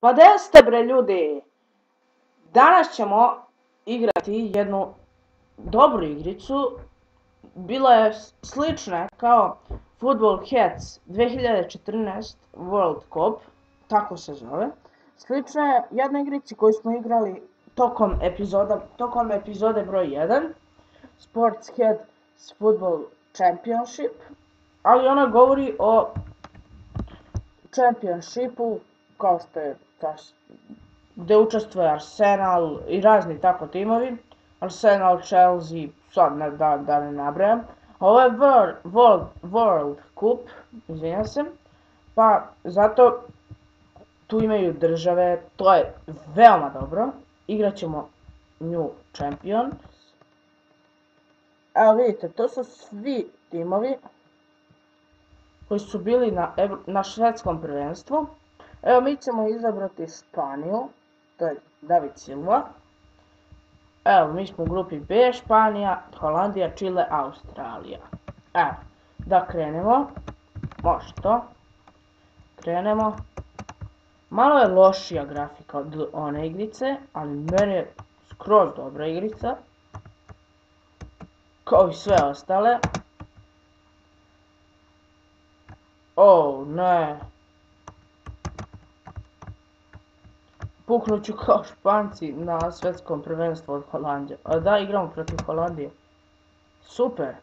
Pa gdje ste bre ljudi? Danas ćemo igrati jednu dobru igricu. Bila je slična kao Football Cats 2014 World Cup, tako se zove. Slična je jednoj igrici koju smo igrali tokom epizode broj 1, Sports Cats Football Championship, ali ona govori o Championshipu, kao što je gdje učestvuje Arsenal i razni tako timovi. Arsenal, Chelsea, sad da ne nabrajam. Ovo je World Cup, izvinjam se, pa zato tu imaju države, to je veoma dobro. Igrat ćemo New Champions. Evo vidite, to su svi timovi koji su bili na švedskom prvenstvu. Evo mi ćemo izabrati Španiju, to je David Silva. Evo mi smo u grupi B, Španija, Holandija, Čile, Australija. Evo, da krenemo, može to. Krenemo. Malo je lošija grafika od one igrice, ali meni je skroz dobra igrica. Kao i sve ostale. Oh, ne. Puknut ću kao Španci na svjetskom prvenstvu od Holandije. A da, igramo protiv Holandije. Super.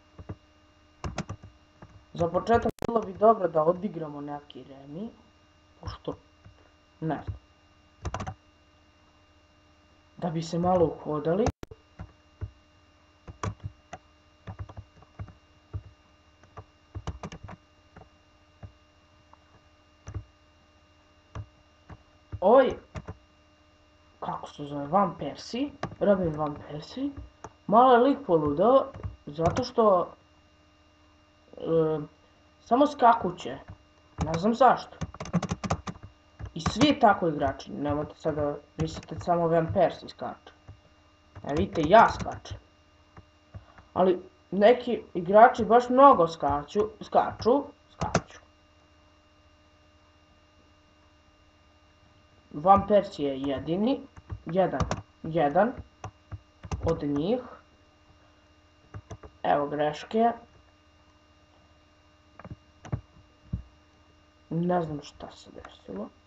Za početak bilo bi dobro da odigramo neki remi. Pošto, ne znam. Da bi se malo uhodali. Oj, kako se zove, Robin Van Persie, malo je lik poludeo, zato što samo skakuće, ne znam zašto. I svi tako igrači, nemojte sad da mislite samo Van Persie skače. Vidite, ja skačem. Ali neki igrači baš mnogo skaču. Van Persie je jedini, jedan od njih. Evo greške. Ne znam šta se desilo.